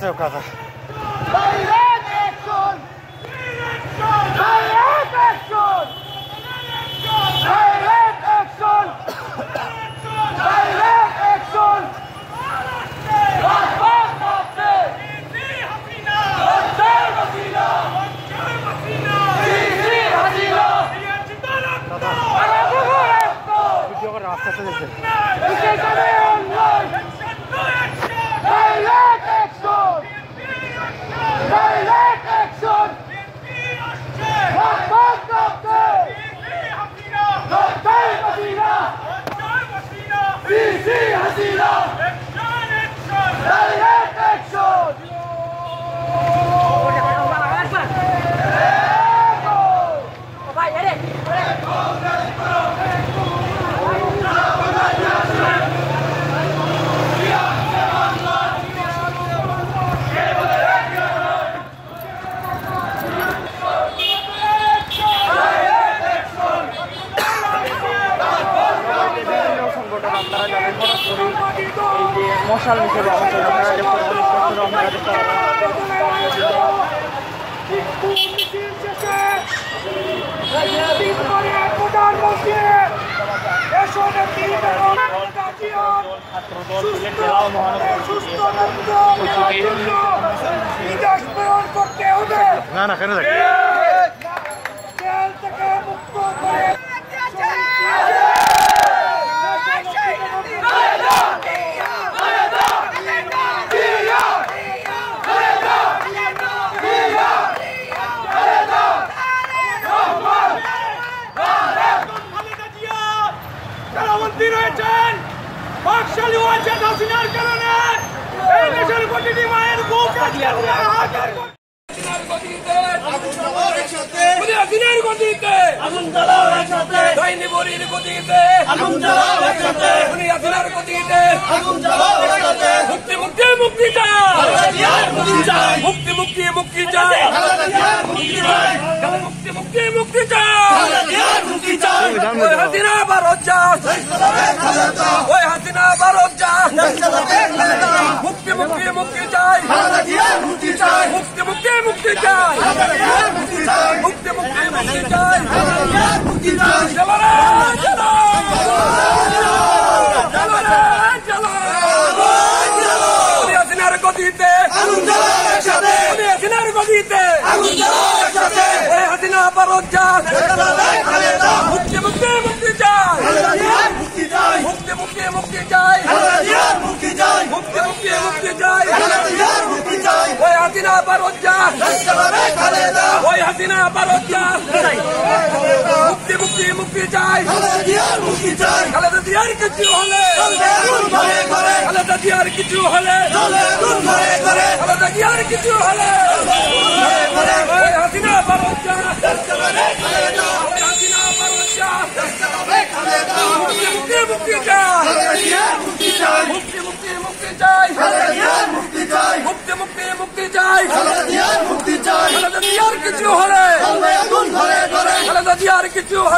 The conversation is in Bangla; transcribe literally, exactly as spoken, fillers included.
আছে কাকা। রাস্তাতে দেখছে মশাল হিসেবে না না কেন বাকশালী ওয়াজেদ হাসিনার কারণে এই দেশের প্রতিটি মায়ের বুক হাসিনার গতিতে আগুন জ্বালাও একসাথে হাসিনার গতিতে আগুন জ্বালাও একসাথে ডাইনি বরির গতিতে আগুন জ্বালাও একসাথে হাসিনার গতিতে আগুন জ্বালাও একসাথে মুক্তি মুক্তি মুক্তি চাই মুক্তি মুক্তি মুক্তি চাই মুক্তি চাই মুক্তি মুক্তি মুক্তি চাই মুক্তি চাই ওই হাসিনা ভারত চাই ওই হাসিনা ভারত চাই মুক্তি মুক্তি মুক্তি চাই মুক্তি চাই মুক্তি মুক্তি মুক্তি চাই মুক্তি চাই মুক্তি মুক্তি মুক্তি চাই মুক্তি চাই চলো রে চলো চলো রে চলো হাসিনার গতিতে আগুন জ্বালাও একসাথে হাসিনার গতিতে আগুন জ্বালাও একসাথে ওই হাসিনা ভারত চাই মুক্তি মুক্তি মুক্তি চাই মুক্তি চাই মুক্তি মুক্তি মুক্তি চাই মুক্তি চাই মুক্তি মুক্তি মুক্তি চাই মুক্তি চাই ওই হাসিনা ভারত চাই ওই হাসিনা ভারত চাই মুক্তি মুক্তি মুক্তি চাই মুক্তি চাই খালেদা জিয়ার কিছু হলে খালেদা জিয়ার কিছু হলে খালেদা জিয়ার কিছু হলে ওই হাসিনা ভারত চাই ওই হাসিনা ভারত চাই মুক্তি মুক্তি চাই মুক্তি চাই মুক্তি মুক্তি মুক্তি চাই মুক্তি চাই মুক্তি মুক্তি মুক্তি চাই মুক্তি চাই খালেদা জিয়ার কিছু হলে খালেদা জিয়ার কিছু হলে